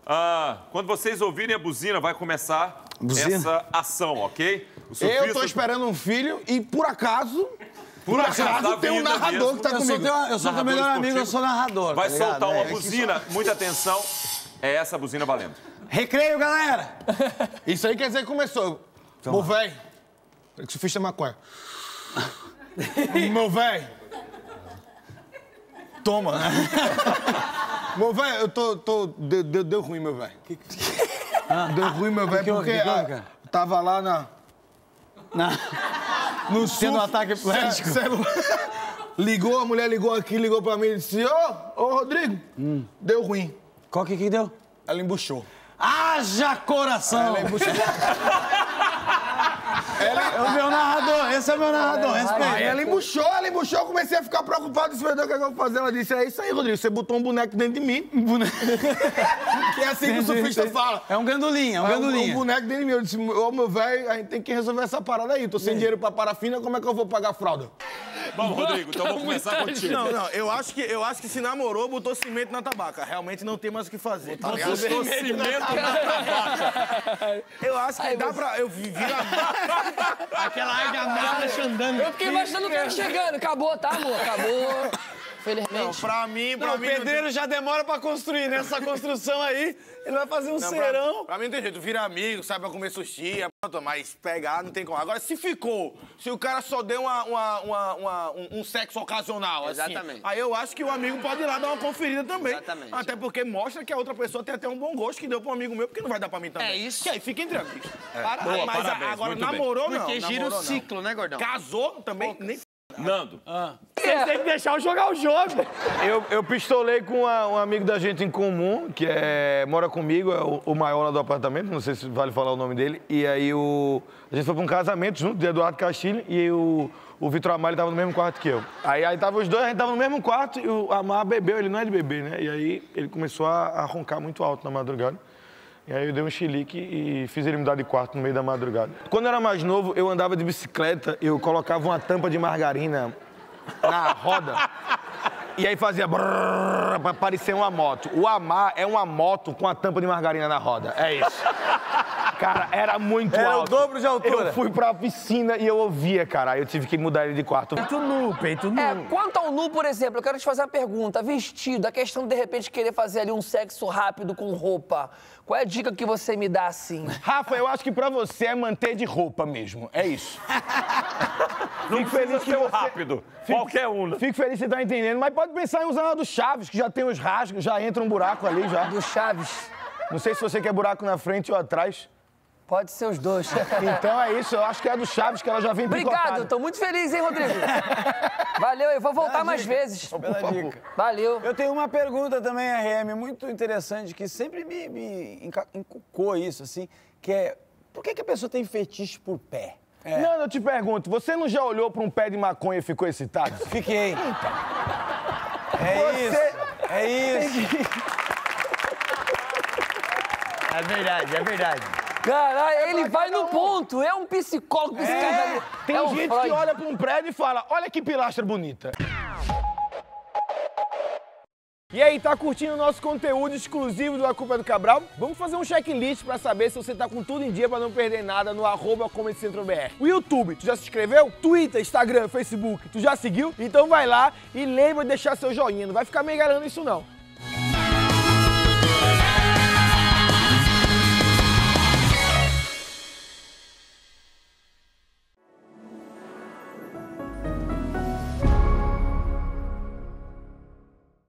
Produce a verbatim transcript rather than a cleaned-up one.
Ah, quando vocês ouvirem a buzina, vai começar buzina? essa ação, ok? Eu tô esperando um filho e, por acaso... Por, por acaso, acaso tem um narrador mesmo. que tá eu comigo. Sou teu, eu sou teu melhor amigo, eu sou narrador. Vai tá soltar uma é, buzina, muita atenção. É essa buzina valendo. Recreio, galera! Isso aí quer dizer que começou. Meu velho. Que surfista maconha. Meu velho. Toma. Meu velho, eu tô. tô deu, deu, deu ruim, meu velho. Deu ruim, meu velho, porque que que houve, a, tava lá na. Na... No Tendo um ataque epiléptico. Ligou, a mulher ligou aqui, ligou pra mim e disse: Ô, ô Rodrigo, hum. deu ruim. Qual que que deu? Ela embuchou. Haja coração! Ela embuchou. Ela... É o meu narrador, esse é o meu narrador, respeita. Aí ela embuchou, ela embuchou, eu comecei a ficar preocupado, disse, meu Deus, o que é que eu vou fazer? Ela disse, é isso aí, Rodrigo, você botou um boneco dentro de mim. Um boneco. Que é assim que o surfista fala. É um gandulinha, é um gandulinha. Um, um boneco dentro de mim. Eu disse, ô, meu velho, a gente tem que resolver essa parada aí. Tô sem dinheiro pra parafina, como é que eu vou pagar a fralda? Vamos, Rodrigo, então vou começar contigo. Não, não, eu acho, que, eu acho que se namorou, botou cimento na tabaca. Realmente não tem mais o que fazer, tá ligado? Botou cimento na tabaca. Eu acho que dá pra... Eu vi a... Aquela argamassa andando. Eu fiquei imaginando o cara chegando. Acabou, tá, amor? Acabou. Felizmente. Não, pra mim, pra não, mim... O pedreiro já demora pra construir, nessa construção aí, ele vai fazer um não, serão. Pra, pra mim não tem jeito, vira amigo, sai pra comer sushi, mas pegar não tem como. Agora, se ficou, se o cara só deu uma, uma, uma, uma um, um sexo ocasional, exatamente. Assim, aí eu acho que o amigo pode ir lá dar uma conferida também. Exatamente. Até porque mostra que a outra pessoa tem até um bom gosto que deu pra um amigo meu, porque não vai dar pra mim também. É isso. Que aí fica entre amigos. É. Para, Boa, mas parabéns, agora muito namorou bem. não. Porque gira namorou, o ciclo, não. né, gordão? Casou também, nem... Nando. Ah. Você tem que deixar eu jogar o jogo. Eu, eu pistolei com uma, um amigo da gente em comum, que é, mora comigo, é o, o maior lá do apartamento, não sei se vale falar o nome dele. E aí o, a gente foi pra um casamento junto, de Eduardo Castilho, e o, o Vitor Amar tava no mesmo quarto que eu. Aí, aí tava os dois, a gente tava no mesmo quarto, e o Amar bebeu, ele não é de beber, né? E aí ele começou a, a roncar muito alto na madrugada. E aí eu dei um chilique e fiz ele mudar de quarto no meio da madrugada. Quando eu era mais novo, eu andava de bicicleta, eu colocava uma tampa de margarina na roda e aí fazia brrr, pra parecer uma moto. O Amar é uma moto com a tampa de margarina na roda, é isso. Cara, era muito era alto. Era o dobro de altura. Eu fui pra piscina e eu ouvia, cara, aí eu tive que mudar ele de quarto. Peito nu, peito nu. É, quanto ao nu, por exemplo, eu quero te fazer uma pergunta. Vestido, a questão de, de repente, querer fazer ali um sexo rápido com roupa. Qual é a dica que você me dá, assim? Rafa, eu acho que pra você é manter de roupa mesmo, é isso. Não Fico precisa feliz que ser você... rápido. Fico... Qualquer um. Né? Fico feliz que você tá entendendo, mas pode pensar em usar uma do Chaves, que já tem os rasgos, já entra um buraco ali já. Do Chaves? Não sei se você quer buraco na frente ou atrás. Pode ser os dois. Então é isso, eu acho que é a do Chaves, que ela já vem picotada. Obrigado, tô muito feliz, hein, Rodrigo? Valeu, eu vou voltar mais vezes. Bela dica. Valeu. Eu tenho uma pergunta também, R M, muito interessante, que sempre me, me encucou isso, assim, que é, por que, que a pessoa tem fetiche por pé? É. Não, eu te pergunto, você não já olhou pra um pé de maconha e ficou excitado? Fiquei. É Você... isso, é isso. É verdade, é verdade. Caralho, ele vai no ponto. É um psicólogo, psicólogo. É, tem é um gente Freud. que olha pra um prédio e fala, olha que pilastra bonita. E aí, tá curtindo o nosso conteúdo exclusivo do A Culpa é do Cabral? Vamos fazer um checklist pra saber se você tá com tudo em dia pra não perder nada no arroba Comedy Central B R. O YouTube, tu já se inscreveu? Twitter, Instagram, Facebook, tu já seguiu? Então vai lá e lembra de deixar seu joinha, não vai ficar meio galando isso não.